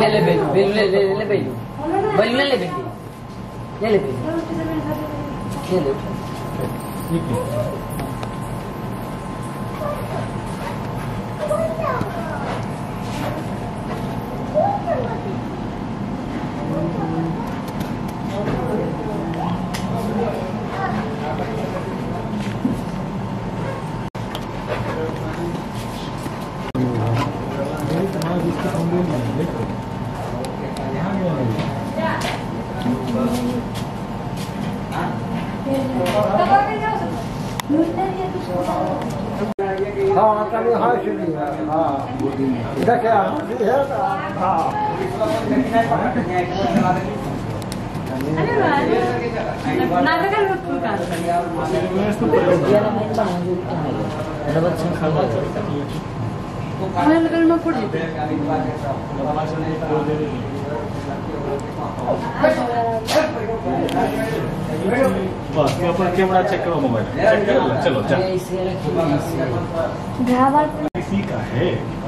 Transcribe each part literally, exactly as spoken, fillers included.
ले ले बेलू बेलू ले ले ले बेलू बेलू ले ले बेलू ले ले बेलू ले ले हाँ कभी हाँ शुरू हाँ इधर क्या हाँ बस अपन कैमरा चेक करो मोबाइल चेक कर लो चलो चलो इसी का है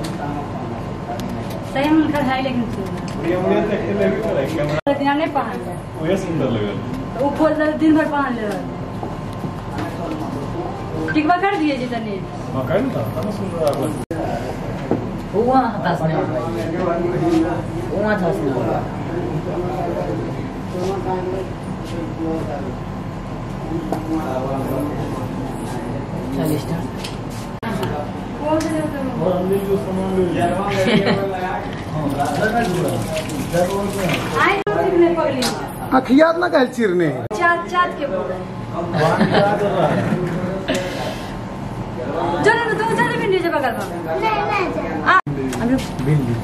सही हम उनका है लेकिन ये मुझे देख के लगे तो कैमरा इतना नहीं पहन ले वो सुंदर लगा वो खोल दिन भर पहन ले ठीक बा कर दिए जी तने हां कर ना तब सुंदर आ हुआ हताश नहीं हुआ हताश नहीं चलिए स्टार्ट और अंदर जो सामान ले आई चिरने पगली अखियात ना कह चिरने चाट चाट के बोल चलो तो दो चार मिनट जब कर नहीं नहीं बिल्ली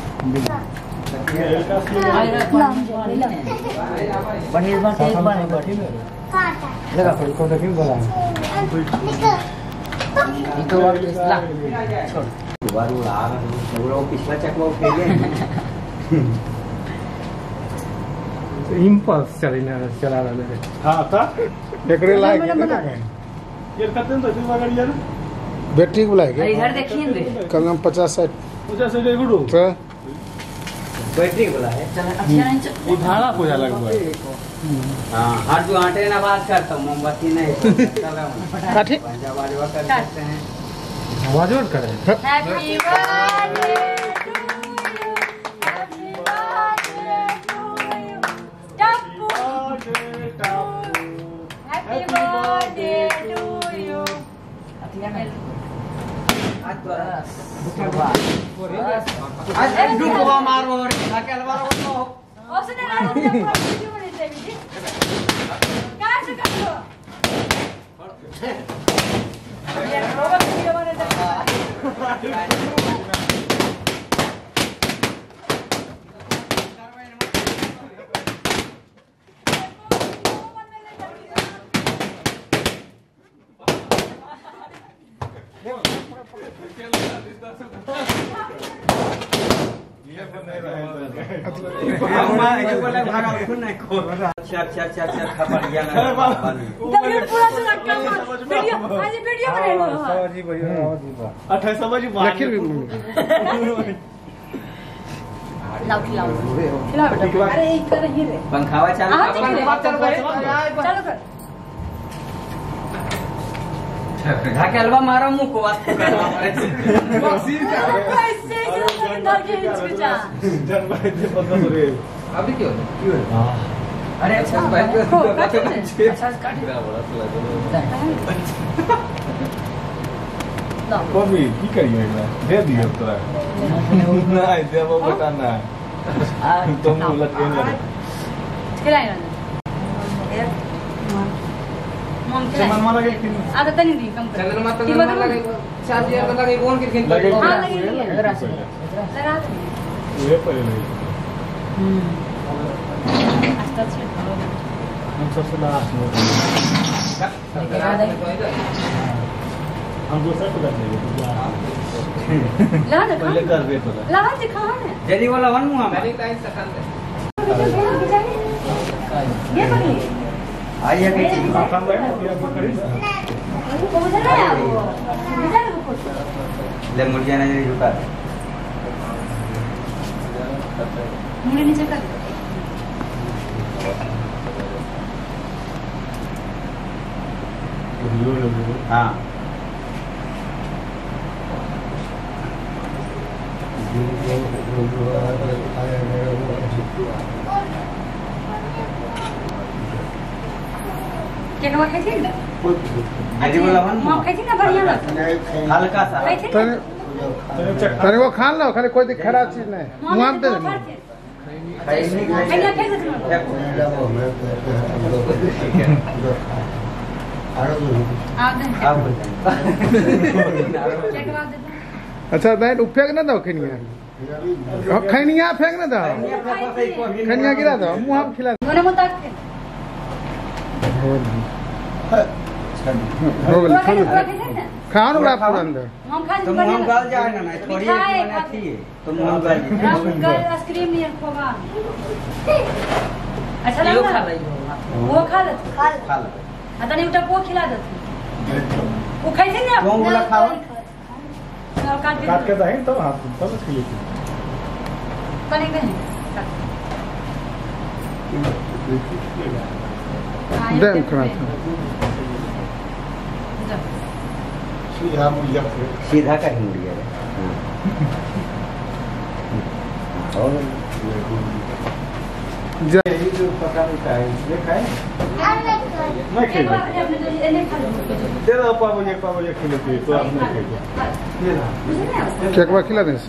बढ़िया बात एक बार एक बार लगा फिर को देखिए बोला इको बार ला छोड़ बारू ला वो पिछला चकवा उठेगे इम्पल्स चला चला रहा है हां था एकरे लायक ये कहते हैं तो फिर गाड़ी यार बैटरी बुलाएगा इधर देखिए बे कल हम पचास साठ पचास से गुडू बैटरी बोला है चल अच्छा नहीं चल ये भाड़ा को जा लगा हां हर जो आटे ना बात करता मोमबत्ती नहीं चला काठी पंजाब वाले कर सकते हैं आवाज और करे happy birthday happy birthday to you आज डुबवा मारो और अकेले मारो तो ओसने ना वीडियो बने देवी जी काय से कर लो ये रोबो वीडियो बने देवी अम्मा ये बोले भागा खुद नहीं खो चार चार चार चार खबर गया ना पूरा से लटका वीडियो आज वीडियो बने लो जी भैया जी बा अट्ठाईस समझ लकीर भी लाओ खिलाओ खिलाओ बेटा अरे एक कर ही रे पंखावा चालू चलो कर ढाकेलवा मारो मुंह को वास्तु करवा पड़े बक्सीर का कैसे अंदर के हिचकिचा जन भाई से पता तो रे अभी क्यों क्यों हां अरे अच्छा भाई को काट दे अच्छा काट दे कभी की करिए मैं दे दियो तोरा नहीं देबो बेटा ना तुम लट के नहीं खिलाए ना मम खिलाए मन माला के तीन आधा तनी दी कम कर चंद्रमा तो नंबर लगे चार हजार का लगे कौन कितने लगे हां लगे लगा दे ये पर नहीं हम्म अच्छा छे हम सबसे लास्ट में हम दूसरा को कर देंगे ला दे पहले कर दे तो ला दे कहां है जल्दी वाला वन मुंह में टाइम सकन दे ये पकड़ी आइए के चीज काम है क्या करी ले मुर्गिया ने झुका मुड़ी नीचे कर हाँ क्या कमा खाई थी ना अजी बोला मन मां खाई थी ना बढ़िया लग हल्का सा खाई थी तने तने वो खान लो खाली कोई खराब चीज नहीं मुंह दे दे खाई नहीं खाई खाई ना फेंक दे आप दे आप क्या कमा दे अच्छा दाई फेंक ना दो खनिया खनिया फेंक ना दो खनिया गिरा दो मुंह हम खिला दोनों मुताक थे हो गया पूरा खाई पूरा खाई ना खाओ ना पूरा अंदर हम खा तो मुंह में गाल जाए ना नहीं थोड़ी एक बना थी तो मुंह में गाल रसगुल्ला आइसक्रीम नहीं खोवा अच्छा यो लगा खा रही हो वो खा ले खा ले खा लो आता नहीं उठा वो खिला दे वो खाई थी ना कौन बोला खाओ काट काट के दही तो हाथ तब खिले कने कने देम करा सीधा कहीं मुड़ गया जय जो पता नहीं क्या है ये खाए मैं खेल दे दो पापा ये पापा ये खेले थे तो आप नहीं खेले क्या क्या खिला दे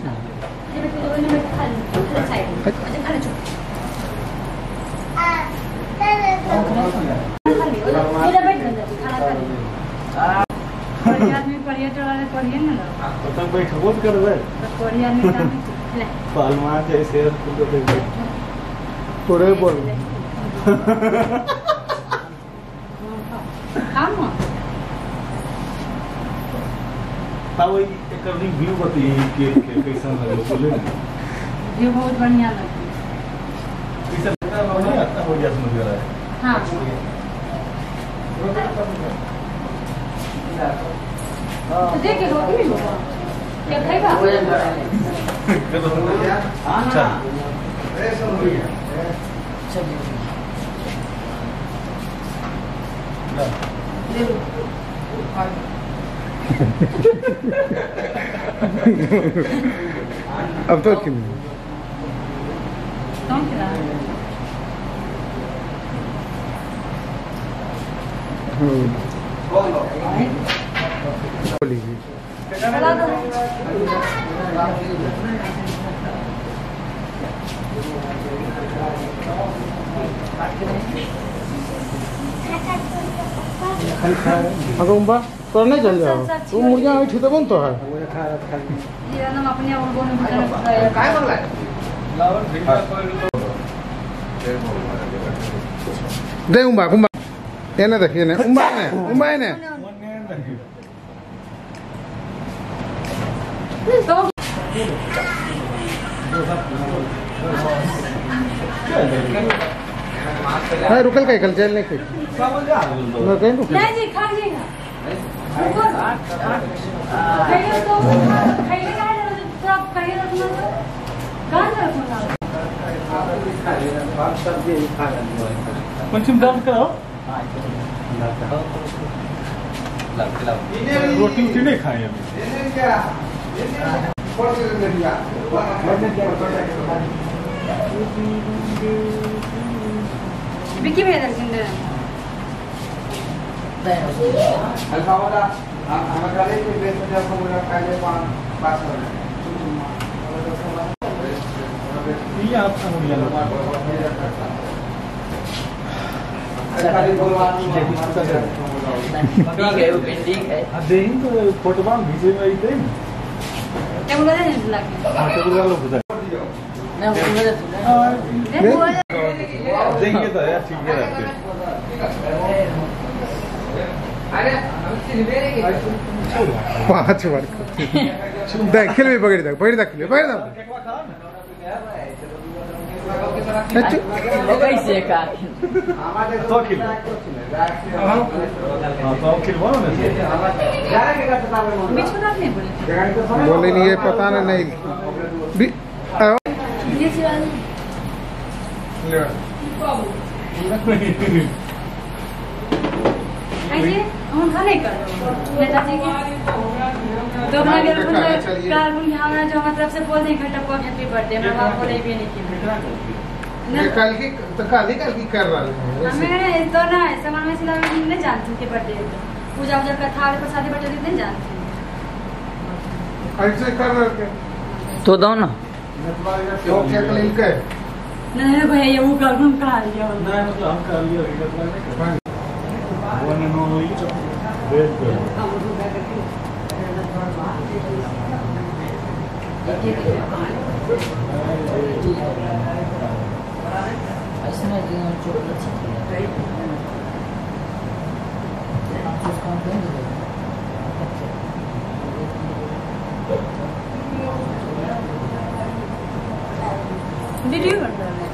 आदमी पर्यटन वाले पढ़िए ना तो तब बैठ बोल कर दे कोरिया में काम ले पालमा जैसे तुमको देख थोड़े बोल काम तब वही एक रिव्यू बताइए कि कैसा लगे बोले ये बहुत बढ़िया लगा कैसा लगता है नहीं आता हो गया समझ रहा है हाँ तो देखिए रोटी भी होगा क्या खाएगा अच्छा ले लो अब तो क्यों कौन खिला बोली खिला दो अगर उम्बा तो नहीं चल जाओ तू मुर्गा ठीक तो बनता है ये ना अपने और बोलने में काय बोला दे उम्बा उम्बा ये ना देखिए ना उम्बा ने उम्बा ने तो है रुकल कहीं कल जेल नहीं कहीं मैं कहीं रुक नहीं जी खा जाएगा ऊपर खाइए तो खाइए का है तो आप खाइए रखना तो कहां से रखना पंचम दाल करो रोटी उठी नहीं खाए अभी विकी भेजल सिंदर ये आपका मुड़िया लो ठीक है वो पेंडिंग है अब देही तो फोटोबा भेजे में आई थे क्या बोला है लगे हां तो बोला लो बुझा ना वो मेरा देंगे तो यार ठीक है रखते पांच बार देख खेल भी पकड़ दे पकड़ दे खेल पकड़ दे वो कैसे का तो खेल हां तो खेल बोलो ना बीच में नहीं बोले बोले नहीं ये पता नहीं भी ये चला ले ऐसे हम खाने कर नेताजी के तो मैं अगर कार्बन यहाँ जो मतलब से बोल दें घटक को हैप्पी बर्थडे मैं आपको नहीं भी नहीं किया ये कल की तो कल ही कल की कर रहा है हमें तो ना सामान में सिला में नहीं जानती थी बर्थडे पूजा वूजा का था और शादी बर्थडे नहीं जानती ऐसे कर रहे के तो दो ना तो क्या कल के नहीं भैया ये वो कार्बन कहा लिया ना मतलब हम कर लिया मतलब one and only very good इसमें चॉकलेट वीडियो बन रहा है